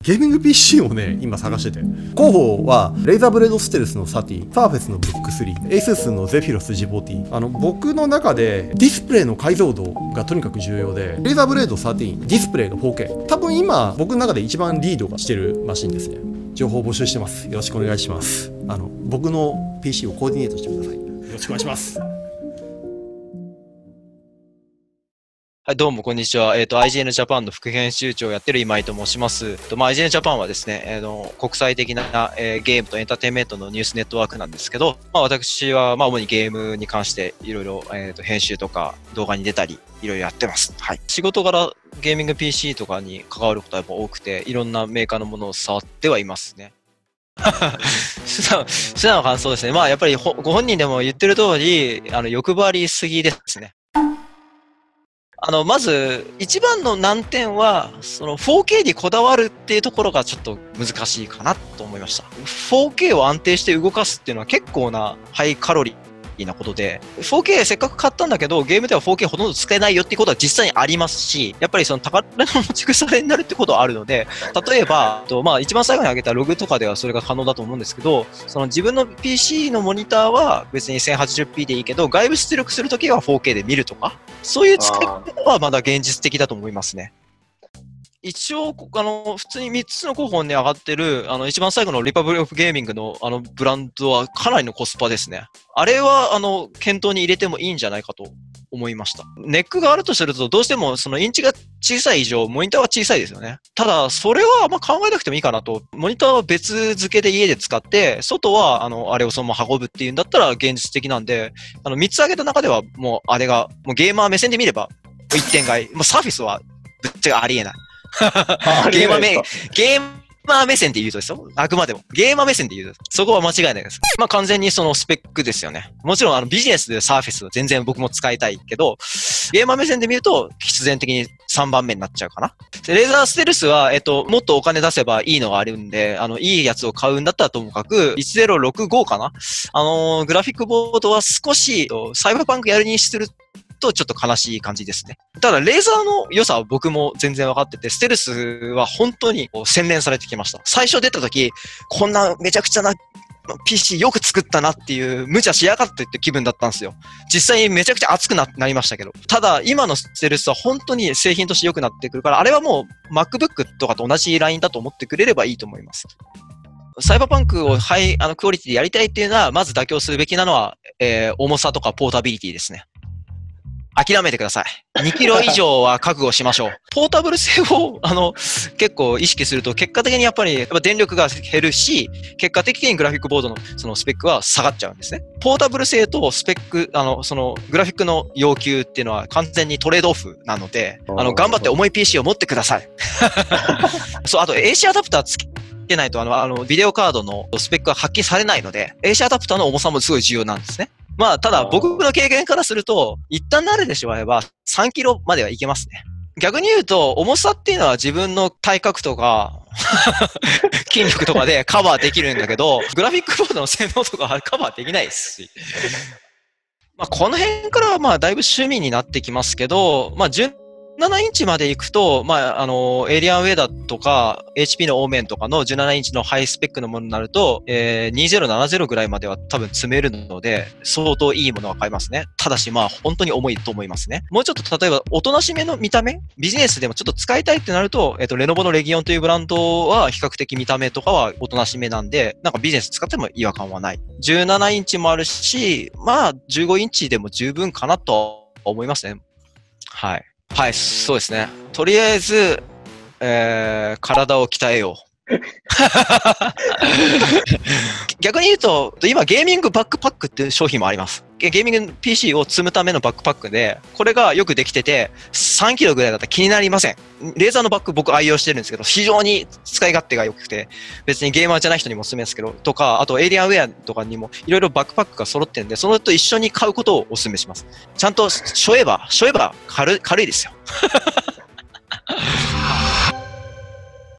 ゲーミング PC をね、今探してて。候補は、レイザーブレードステルスのサティ、サーフェスのブック3、ASUS のゼフィロス G40。僕の中でディスプレイの解像度がとにかく重要で、レイザーブレード13、ディスプレイが 4K。多分今、僕の中で一番リードがしてるマシンですね。情報を募集してます。よろしくお願いします。僕の PC をコーディネートしてください。よろしくお願いします。 はい、どうも、こんにちは。IGN Japan の副編集長をやってる今井と申します。IGN Japan はですね、国際的な、ゲームとエンターテインメントのニュースネットワークなんですけど、私は、主にゲームに関していろいろ、編集とか動画に出たり、いろいろやってます。はい。仕事柄、ゲーミング PC とかに関わることはやっぱ多くて、いろんなメーカーのものを触ってはいますね。素直な感想ですね。やっぱりご本人でも言ってる通り、欲張りすぎですね。まず、一番の難点は、その 4K にこだわるっていうところがちょっと難しいかなと思いました。4K を安定して動かすっていうのは結構なハイカロリーなことで、4K せっかく買ったんだけど、ゲームでは 4K ほとんど使えないよっていうことは実際にありますし、やっぱりその宝の持ち腐れになるってことはあるので、例えば、一番最後に挙げたログとかではそれが可能だと思うんですけど、その自分の PC のモニターは別に 1080p でいいけど、外部出力するときは 4K で見るとか、そういう使い方はまだ現実的だと思いますね。一応、普通に3つの候補に上がってる、一番最後のリパブリックオブゲーミングのブランドはかなりのコスパですね。あれは、検討に入れてもいいんじゃないかと思いました。ネックがあるとすると、どうしてもそのインチが小さい以上、モニターは小さいですよね。ただ、それは考えなくてもいいかなと。モニターは別付けで家で使って、外は、あれをそのまま運ぶっていうんだったら現実的なんで、3つ挙げた中では、もうあれが、もうゲーマー目線で見れば、一点買い。もうサーフィスは、ぶっちゃけありえない。ゲーマー目線で言うとですよ。あくまでも。ゲーマー目線で言うと。そこは間違いないです。完全にそのスペックですよね。もちろんビジネスでサーフェスは全然僕も使いたいけど、ゲーマー目線で見ると必然的に3番目になっちゃうかな。でレーザーステルスは、もっとお金出せばいいのがあるんで、いいやつを買うんだったらともかく、1065かなグラフィックボードは少し、サイバーパンクやるにするとちょっと悲しい感じですね。ただ、レーザーの良さは僕も全然分かってて、ステルスは本当に洗練されてきました。最初出た時、こんなめちゃくちゃな PC よく作ったなっていう無茶しやがってって気分だったんですよ。実際にめちゃくちゃ熱くなりましたけど。ただ、今のステルスは本当に製品として良くなってくるから、あれはもう MacBook とかと同じラインだと思ってくれればいいと思います。サイバーパンクをハイクオリティでやりたいっていうのは、まず妥協するべきなのは、重さとかポータビリティですね。諦めてください。2キロ以上は覚悟しましょう。ポータブル性を、結構意識すると、結果的にやっぱり電力が減るし、結果的にグラフィックボードのそのスペックは下がっちゃうんですね。ポータブル性とスペック、そのグラフィックの要求っていうのは完全にトレードオフなので、頑張って重い PC を持ってください。そう、あと AC アダプターつけないと、ビデオカードのスペックは発揮されないので、AC アダプターの重さもすごい重要なんですね。ただ僕の経験からすると、一旦慣れてしまえば3キロまではいけますね。逆に言うと、重さっていうのは自分の体格とか、筋力とかでカバーできるんだけど、グラフィックボードの性能とかはカバーできないですし。この辺からはだいぶ趣味になってきますけど、17インチまで行くと、エイリアンウェイだとか、HP のオーメンとかの17インチのハイスペックのものになると、2070ぐらいまでは多分積めるので、相当いいものが買えますね。ただし、本当に重いと思いますね。もうちょっと例えば、おとなしめの見た目ビジネスでもちょっと使いたいってなると、レノボのレギオンというブランドは比較的見た目とかはおとなしめなんで、ビジネス使っても違和感はない。17インチもあるし、15インチでも十分かなと思いますね。はい。はい、そうですね。とりあえず、体を鍛えよう。逆に言うと、今ゲーミングバックパックっていう商品もあります。ゲーミング PC を積むためのバックパックで、これがよくできてて、3キロぐらいだったら気になりません。レーザーのバッグ僕愛用してるんですけど、非常に使い勝手が良くて、別にゲーマーじゃない人にもおすすめですけど、とか、あとエイリアンウェアとかにもいろいろバックパックが揃ってるんで、そのと一緒に買うことをお勧めします。ちゃんと背負えば軽いですよ。